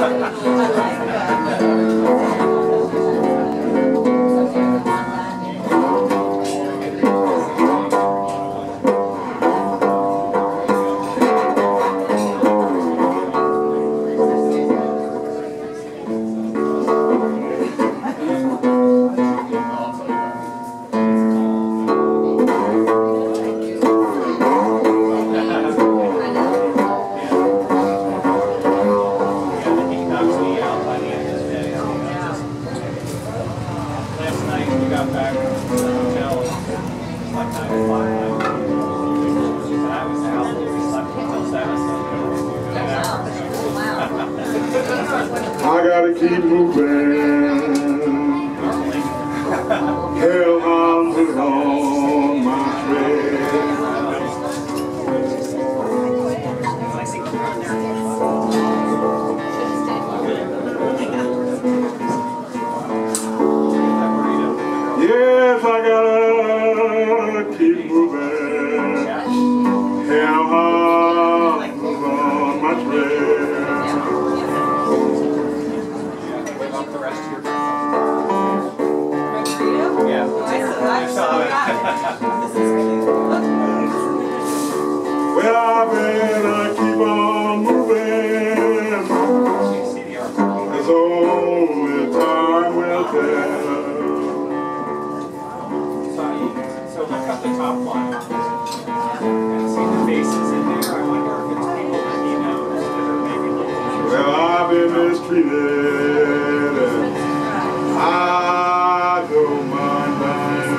I gotta keep moving. Hellhounds is on my trail. Yes, I gotta keep moving. Hellhounds is on my trail. Well, I better keep on moving. It's only time will tell. So look up the top line and see the faces in there. I wonder if it's people that he knows that are maybe local. Well, I've been mistreated, and I don't mind dying.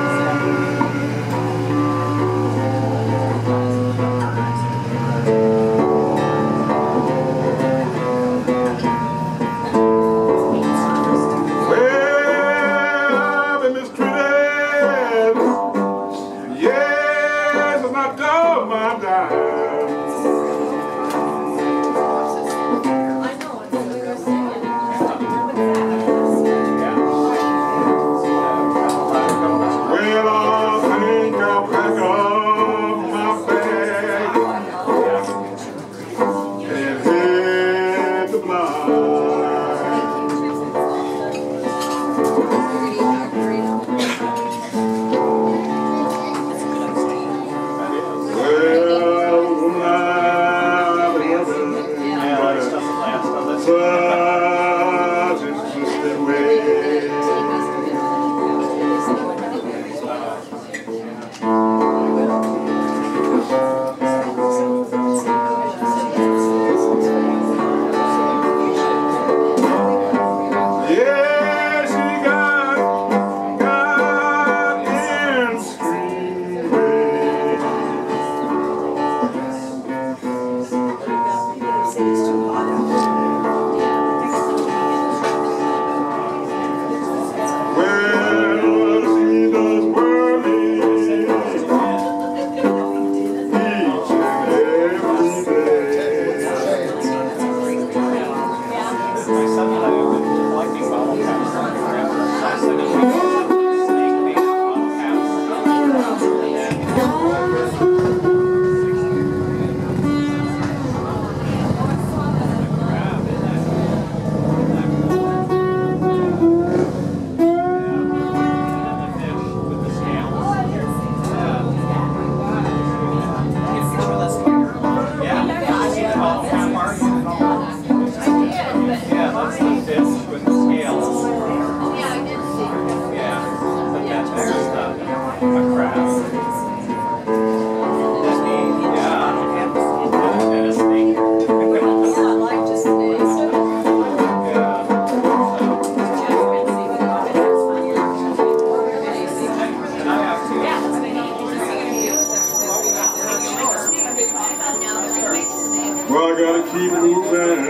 Well, I gotta keep moving.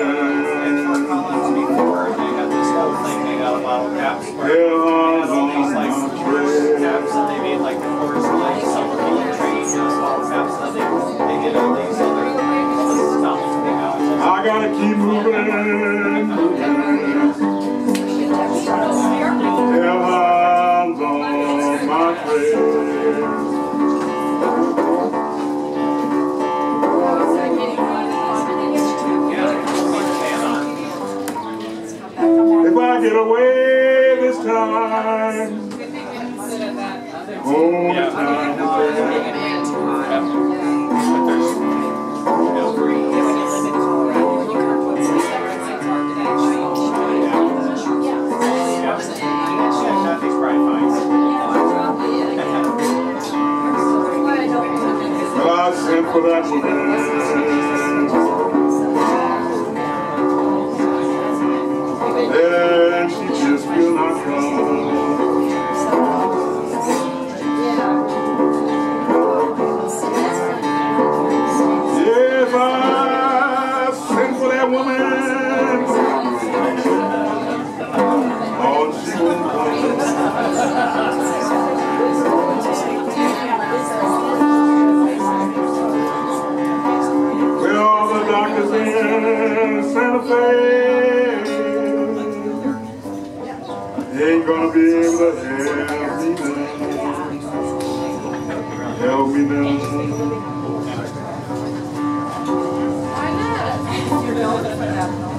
Hellhounds on my trail. Caps that they made like the course like some little train, small caps that they get all these other things. I gotta keep moving. Hellhounds on my trail. get away this time. Oh, the time is there. Nothing's probably fine. Well, I sent for that woman. And she just will not come. Yes, I sent for that woman. Oh, she won't come. Santa Fe ain't gonna be able to help me now. Why not?